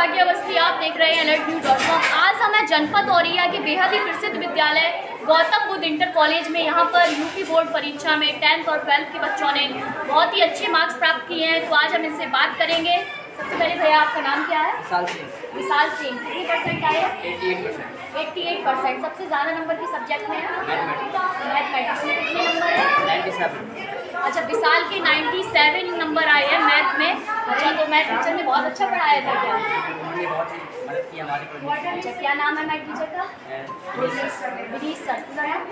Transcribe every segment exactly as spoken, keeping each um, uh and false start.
भाग्य अवस्थी, आप देख रहे हैं अलर्ट न्यूज डॉट कॉम। आज हम हैं जनपद औरैया के बेहद ही प्रसिद्ध विद्यालय गौतम बुद्ध इंटर कॉलेज में। यहाँ पर यूपी बोर्ड परीक्षा में टेंथ और ट्वेल्थ के बच्चों ने बहुत ही अच्छे मार्क्स प्राप्त किए हैं, तो आज हम इनसे बात करेंगे। सबसे पहले भैया, आपका नाम क्या है? विशाल सिंह। विशाल सिंह, कितने परसेंट आए? अठासी परसेंट। अठासी परसेंट। सबसे ज़्यादा नंबर किस सब्जेक्ट में है? मैथमेटिक्स। मैथमेटिक्स में कितने नंबर है? सत्तानवे। अच्छा, विशाल के सत्तानवे नंबर आए हैं मैथ में। अच्छा, तो मैथ टीचर ने बहुत अच्छा पढ़ाया था क्या? उन्होंने बहुत ही मदद की हमारी। अच्छा, क्या नाम है मैथ टीचर का? विनीश सर।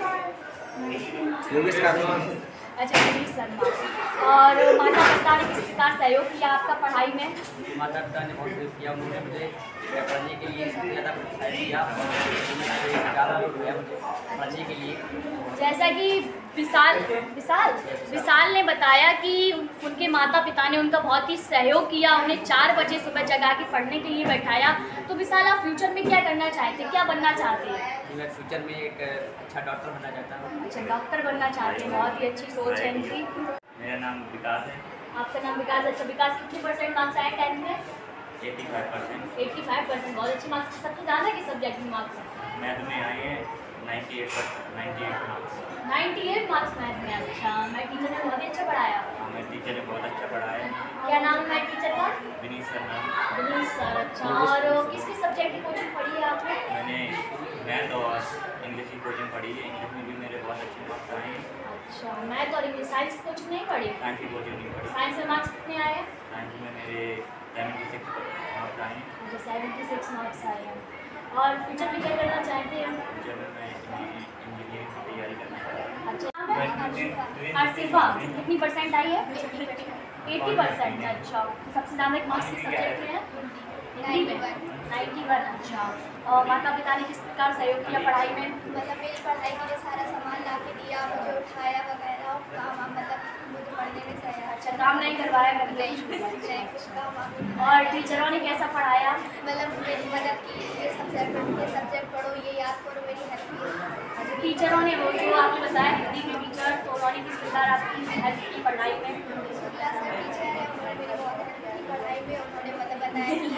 योगेश शर्मा। अच्छा, विनीश शर्मा। और माता पिता ने किस प्रकार सहयोग किया आपका पढ़ाई में? माता पिता ने बहुत सहयोग किया, उन्होंने मुझे पढ़ने के लिए सबसे ज़्यादा प्रोत्साहित किया। ज़्यादा लोग हुआ मुझे पढ़ने के लिए। जैसा कि विशाल विशाल विशाल ने बताया कि उनके माता पिता ने उनका बहुत ही सहयोग किया, उन्हें चार बजे सुबह जगा के पढ़ने के लिए बैठाया। तो विशाल, आप फ्यूचर में क्या करना चाहते हैं, क्या बनना चाहते हैं? मैं फ्यूचर में एक अच्छा डॉक्टर बनना चाहता हूँ। अच्छा, डॉक्टर बनना चाहते हैं, बहुत ही अच्छी सोच है इनकी। मेरा नाम विकास है। आपका नाम विकास। अच्छा विकास, कितने परसेंट मार्क्स आए टेंथ में? पचासी परसेंट। पचासी परसेंट, बहुत अच्छे मार्क्स। सबसे ज़्यादा किस सब्जेक्ट में मार्क्स हैं? मैथ में आए हैं अट्ठानवे परसेंट, अट्ठानवे मार्क्स। अट्ठानवे मार्क्स मैथ में। अच्छा, मैथ टीचर ने बहुत ही अच्छा पढ़ाया। हाँ, मेरे टीचर ने बहुत अच्छा पढ़ाया। क्या नाम है मैथ टीचर का? विनीश सर नाम। विनीश सर। अच्छा, और किस किस सब्जेक्ट की कोचिंग पढ़ी है आपने? मैंने मैथ और इंग्लिश की कोचिंग पढ़ी है। इंग्लिश में भी मेरे बहुत अच्छे मार्क्स आए हैं। अच्छा, मैथ और इंग्लिश। साइंस की कोचिंग नहीं पढ़ी? साइंस की कोचिंग नहीं पढ़ी। साइंस में मार्क्स कितने आए हैं? साइंस में मेरे छिहत्तर मार्क्स आए हैं। अच्छा, छिहत्तर मार्क्स आए हैं। और फ्यूचर में क्या करना चाहते हैं? फ्यूचर में मैं इंजीनियरिंग की तैयारी करना चाहता हूँ। अच्छा, अर्शिफा कितनी परसेंट आई है? अस्सी परसेंट। अच्छा, सबसे ज़्यादा मार्क्स किस सब्जेक्ट में है? हिंदी में इक्यानवे। अच्छा, और माता पिता ने किस प्रकार सहयोग किया पढ़ाई में? मतलब मेरी पढ़ाई के लिए सारा सामान ला के दिया, मुझे उठाया वगैरह, और काम मतलब मुझे पढ़ने में सही। अच्छा, काम नहीं करवाया घर पे? कुछ काम। और टीचरों ने कैसा पढ़ाया? मतलब मेरी मदद की, ये सब्जेक्ट ये सब्जेक्ट पढ़ो, ये याद करो, मेरी हेल्प की। अच्छा, टीचरों ने वो जो आपने बताया हिंदी के टीचर, तो उन्होंने किस प्रकार आपकी हेल्प की पढ़ाई में? क्लास में टीचर है, उन्होंने मेरी बहुत हेल्प की पढ़ाई में। उन्होंने मतलब बताया कि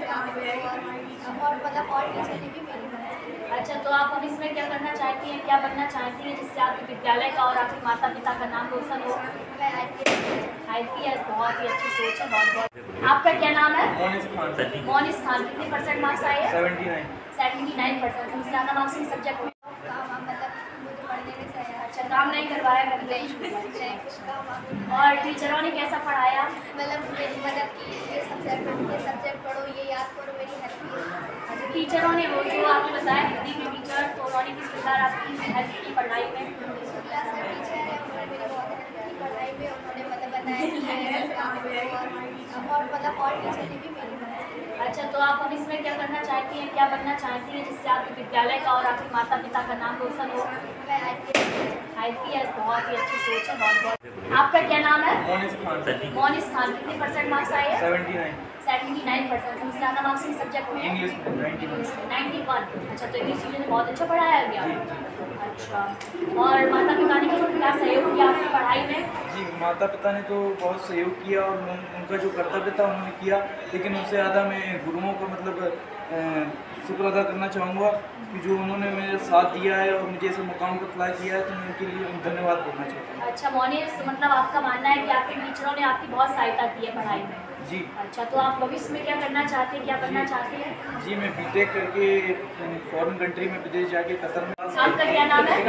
और मतलब और टीचर ने भी मेरी मदद की। अच्छा, तो आप अब इसमें क्या करना चाहती हैं, क्या बनना चाहती हैं जिससे आपके विद्यालय का और आपके माता पिता का नाम रोशन हो? मैं I P S I P S, बहुत ही अच्छी सोच है। बहुत बहुत आपका क्या नाम है? मोनिस खान। मोनिस खान। कितने परसेंट मार्क्स आए हैं? उन्यासी। उन्यासी परसेंट। सबसे ज़्यादा मार्क्स किस सब्जेक्ट में? काम मतलब मुझे पढ़ने में सही। अच्छा, काम नहीं करवाया घर पे? कुछ काम। और टीचरों ने कैसा पढ़ाया? मतलब मेरी मदद की, ये सब्जेक्ट ये सब्जेक्ट पढ़ो, ये याद करो, मेरी हेल्प की। अच्छा, टीचरों ने वो जो आपने बताया हिंदी के टीचर, तो उन्होंने किस प्रकार आपकी हेल्प की पढ़ाई में? क्लास में टीचर है, उन्होंने मेरी बहुत हेल्प की पढ़ाई में। उन्होंने मतलब बताया कि और मतलब और टीचर ने भी मेरी मदद की। अच्छा, तो आप अब इसमें क्या करना चाहती हैं, क्या बनना चाहती हैं जिससे आपके विद्यालय का और आपके माता पिता का नाम रोशन हो? मैं I P S I P S, बहुत ही अच्छी सोच है। बहुत बहुत आपका क्या नाम है? मोनिस खान। मोनिस खान। कितने परसेंट मार्क्स आए हैं? उन्यासी। उन्यासी परसेंट। सबसे ज़्यादा मार्क्स किस सब्जेक्ट में? इंग्लिश में इक्यानवे। अच्छा, तो इंग्लिश टीचर ने बहुत अच्छा पढ़ाया गया। अच्छा, और माता पिता ने किस प्रकार सहयोग किया आपकी पढ़ाई में? जी, माता पिता ने तो बहुत सहयोग किया और उन, उनका जो कर्तव्य था उन्होंने किया, लेकिन उससे ज़्यादा मैं गुरुओं का मतलब शुक्र अदा करना चाहूँगा कि जो उन्होंने मेरे साथ दिया है और मुझे ऐसे मुकाम पर खड़ा किया है, तो मैं उनके लिए धन्यवाद बोलना चाहता हूँ। अच्छा मोनिस, मतलब आपका मानना है कि आपके टीचरों ने आपकी बहुत सहायता की है पढ़ाई में? जी। अच्छा, तो आप भविष्य में क्या करना चाहते हैं, क्या बनना चाहते हैं? जी, मैं बीटेक करके फॉरेन कंट्री में विदेश जाके कतर में। आपका क्या नाम है?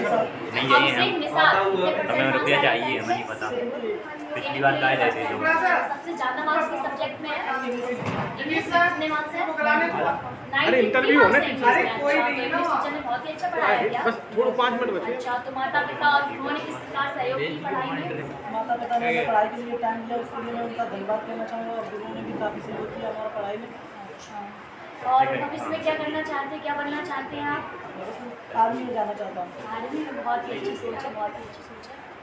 नहीं हमें रुपया चाहिए, हमें नहीं पता। पिछली बार गाय रहते थे। सबसे ज़्यादा मार्क्स किस सब्जेक्ट में है? इंग्लिश में कितने मार्क्स हैं? अरे इंटरव्यू होना इंग्लिश टीचर ने बहुत ही अच्छा पढ़ाया गया। बस थोड़ा पाँच मिनट बचे। अच्छा, तो माता पिता और गुरुओं ने किस प्रकार सहयोग की पढ़ाई में? माता पिता ने हमें पढ़ाई के लिए टाइम दिया, उसके लिए मैं उनका धन्यवाद करना चाहूँगा। और गुरुओं ने भी काफ़ी सहयोग किया हमारा पढ़ाई में। अच्छा, और भविष्य में क्या करना चाहते हैं, क्या बनना चाहते हैं आप? आर्मी में जाना चाहता हूँ। आर्मी में, बहुत ही अच्छी सोच है, बहुत ही अच्छी सोच है।